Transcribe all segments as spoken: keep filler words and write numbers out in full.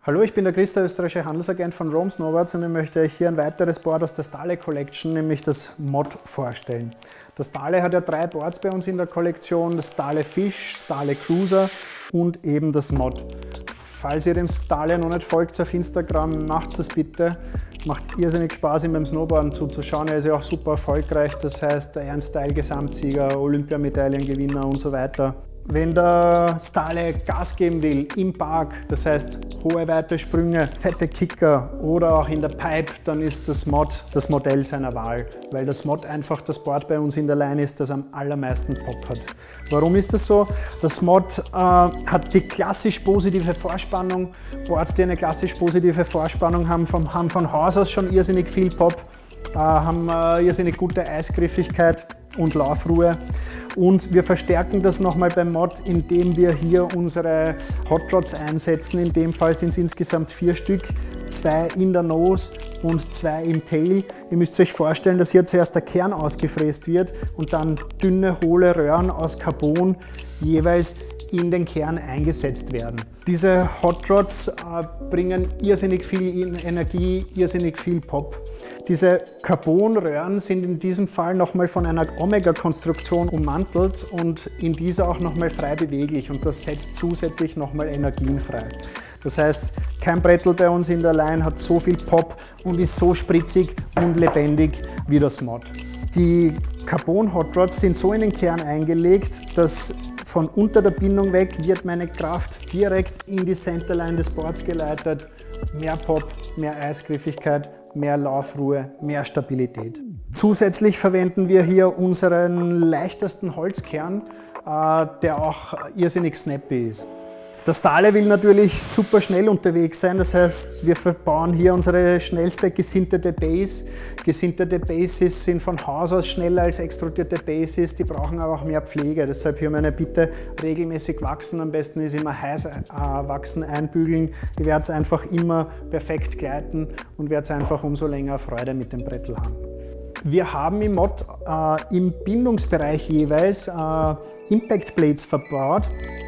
Hallo, ich bin der Chris, der österreichische Handelsagent von Rome Snowboards, und ich möchte euch hier ein weiteres Board aus der Stale Collection, nämlich das Mod, vorstellen. Das Stale hat ja drei Boards bei uns in der Kollektion, das Stale Fish, Stale Cruiser und eben das Mod. Falls ihr dem Stale noch nicht folgt auf Instagram, macht das bitte. Macht irrsinnig Spaß, ihm beim Snowboarden zuzuschauen. Er ist ja auch super erfolgreich, das heißt Ernstyle-Gesamtsieger, Olympiamedaillengewinner und so weiter. Wenn der Stale Gas geben will im Park, das heißt hohe, weite Sprünge, fette Kicker oder auch in der Pipe, dann ist das Mod das Modell seiner Wahl, weil das Mod einfach das Board bei uns in der Line ist, das am allermeisten Pop hat. Warum ist das so? Das Mod äh, hat die klassisch positive Vorspannung. Boards, die eine klassisch positive Vorspannung haben, vom, haben von Haus aus schon irrsinnig viel Pop, äh, haben äh, irrsinnig gute Eisgriffigkeit und Laufruhe. Und wir verstärken das nochmal beim Mod, indem wir hier unsere Hot Rods einsetzen. In dem Fall sind es insgesamt vier Stück, zwei in der Nose und zwei im Tail. Ihr müsst euch vorstellen, dass hier zuerst der Kern ausgefräst wird und dann dünne, hohle Röhren aus Carbon jeweils in den Kern eingesetzt werden. Diese Hot Rods äh, bringen irrsinnig viel Energie, irrsinnig viel Pop. Diese Carbonröhren sind in diesem Fall nochmal von einer Omega-Konstruktion ummantelt und in dieser auch nochmal frei beweglich, und das setzt zusätzlich nochmal Energien frei. Das heißt, kein Brettel bei uns in der Line hat so viel Pop und ist so spritzig und lebendig wie das Mod. Die Carbon Hot Rods sind so in den Kern eingelegt, dass von unter der Bindung weg wird meine Kraft direkt in die Centerline des Boards geleitet. Mehr Pop, mehr Eisgriffigkeit, mehr Laufruhe, mehr Stabilität. Zusätzlich verwenden wir hier unseren leichtesten Holzkern, äh, der auch irrsinnig snappy ist. Der Stale will natürlich super schnell unterwegs sein, das heißt, wir verbauen hier unsere schnellste gesinterte Base. Gesinterte Bases sind von Haus aus schneller als extrudierte Bases, die brauchen aber auch mehr Pflege. Deshalb hier meine Bitte: regelmäßig wachsen, am besten ist immer heiß äh, wachsen, einbügeln. Ihr werdet einfach immer perfekt gleiten und werdet einfach umso länger Freude mit dem Brettel haben. Wir haben im Mod äh, im Bindungsbereich jeweils äh, Impact Plates verbaut.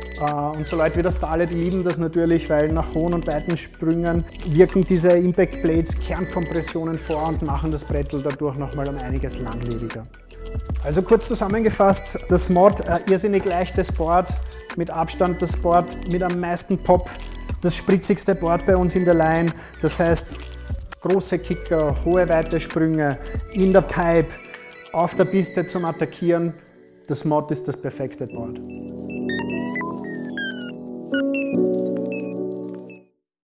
Und so Leute wie der Stale, die lieben das natürlich, weil nach hohen und weiten Sprüngen wirken diese Impact Plates Kernkompressionen vor und machen das Brettel dadurch nochmal um einiges langlebiger. Also kurz zusammengefasst, das Mod, ein irrsinnig leichtes Board, mit Abstand das Board mit am meisten Pop, das spritzigste Board bei uns in der Line, das heißt große Kicker, hohe, weite Sprünge, in der Pipe, auf der Piste zum Attackieren. Das Mod ist das perfekte Board. Thank you.